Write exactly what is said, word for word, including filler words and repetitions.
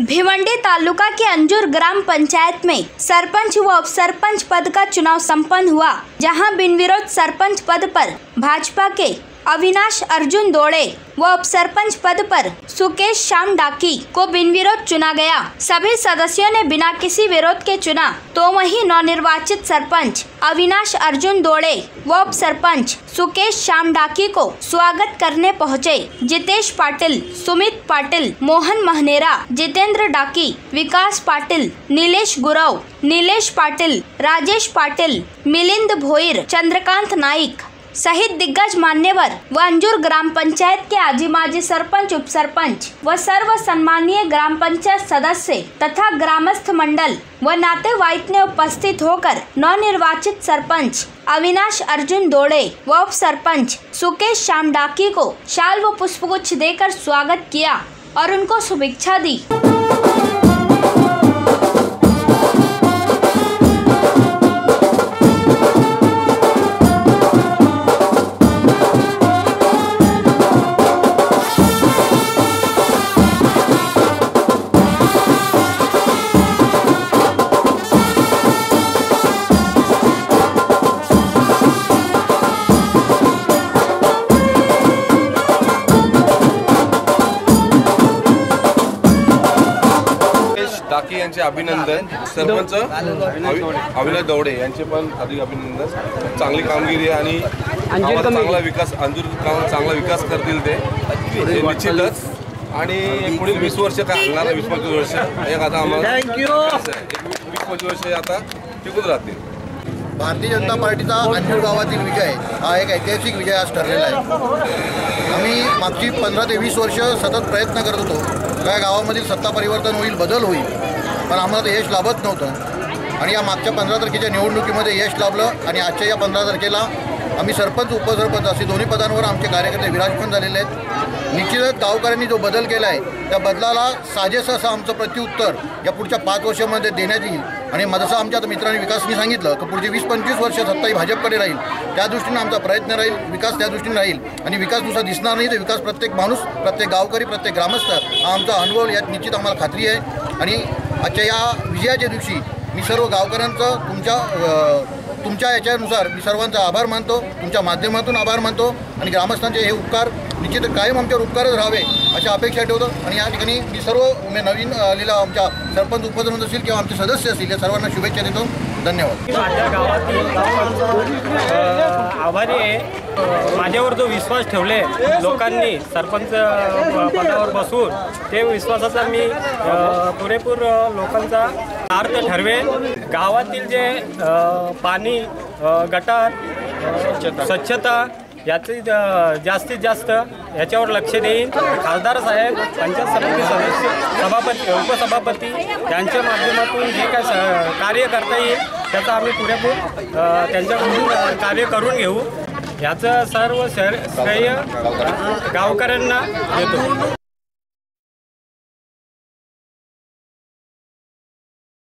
भिवंडी तालुका के अंजूर ग्राम पंचायत में सरपंच व उपसरपंच पद का चुनाव संपन्न हुआ, जहां बिन विरोध सरपंच पद पर भाजपा के अविनाश अर्जुन दौड़े व उपसरपंच पद पर सुकेश श्याम डाकी को बिन विरोध चुना गया। सभी सदस्यों ने बिना किसी विरोध के चुना, तो वहीं नवनिर्वाचित सरपंच अविनाश अर्जुन दौड़े व उपसरपंच सुकेश श्याम डाकी को स्वागत करने पहुंचे। जितेश पाटिल, सुमित पाटिल, मोहन महनेरा, जितेंद्र डाकी, विकास पाटिल, नीलेश गुरव, नीलेश पाटिल, राजेश पाटिल, मिलिंद भोईर, चंद्रकांत नाइक सहित दिग्गज मान्यवर व अंजूर ग्राम पंचायत के आजी माजी सरपंच, उपसरपंच व सर्व सम्मानीय ग्राम पंचायत सदस्य तथा ग्रामस्थ मंडल व नातेवाईक ने उपस्थित होकर नवनिर्वाचित सरपंच अविनाश अर्जुन दौड़े व उपसरपंच सुकेश श्याम डाकी को शाल व पुष्पगुच्छ देकर स्वागत किया और उनको शुभेच्छा दी। डाकी यांचे अभिनंदन। सरपंच अविनाश दौड़े यांचे पण अधिक अभिनंदन। चांगली कामगिरी आणि आम्हाला चांगला विकास, अंजूर चांगला विकास करतील ते निश्चितच। आणि पुढील वीस वर्ष काय हलणार, वीस पंचवीस वर्ष एक आता आम्हाला वीस पंचवीस वर्ष आता टिकून राहतील। भारतीय जनता पार्टीचा अंजूर गावातील विजय हा एक ऐतिहासिक विजय आज ठरलेला आहे। आम्ही मागची पंधरा ते वीस वर्ष सतत प्रयत्न करत होतो या गावामधील सत्ता परिवर्तन होईल, बदल होईल, पण आम्हाला ते यश लाभत नव्हतं। आणि या मागच्या पंधरा तारखेच्या निवडणुकीमध्ये यश लाभलं आणि आजच्या या पंधरा तारखेला आम्ही सरपंच, उपसरपंच असे दोन्ही पदांवर आमचे कार्यकर्ते विराजमान झालेले आहेत। निश्चितच गावकऱ्यांनी जो बदल केला आहे त्या बदलाला साजेसं असं आमचं प्रत्युत्तर या पुढच्या पाच वर्षामध्ये देण्यात येईल। आणि जसं आमच्या मित्रांनी विकासनी सांगितलं की पुढची वीस पंचवीस वर्ष सत्ता ही भाजपकडे राहील, त्या दृष्टीने आमचा प्रयत्न राहील, विकास त्या दृष्टीने राहील। आणि विकास नुसार दिसणार नाही, तर विकास प्रत्येक माणूस, प्रत्येक गावकरी, प्रत्येक ग्रामस्थ हा आमचा अनुभव, यात निश्चित आम्हाला खात्री आहे। आणि आजच्या या विजयाच्या दिवशी मी सर्व गावकऱ्यांचं तुमच्या तुमच्या याच्यानुसार मी सर्वांचा आभार मानतो, तुमच्या माध्यमातून आभार मानतो। आणि ग्रामस्थांचे हे उपकार निश्चित कायम आमच्यावर उपकारच राहावे अशी अपेक्षा ठेवतो। आणि या ठिकाणी मी सर्व मी नवीन आलेला आमच्या सरपंच, उपसरपंच असतील किंवा आमचे सदस्य असतील या सर्वांना शुभेच्छा देतो। धन्यवाद। माझ्या गावातील आभारी आहे। माझ्यावर जो विश्वास ठेवले लोकांनी सरपंच पदावर बसून, ते विश्वासाचा मी पुरेपूर लोकांचा अर्थ ठरवेल। गावातील जे पाणी, गटार, स्वच्छता याची जास्तीत जास्त याच्यावर लक्ष देईन। खासदार साहेब, पंचायत समिती सदस्य, सभापती, उपसभापती यांच्या माध्यमातून जे काय कार्य करता येईल त्याचा आम्ही पुरेपूर त्यांच्याकडून कार्य करून घेऊ। याचं सर्व श्रेय गावकऱ्यांना देतो।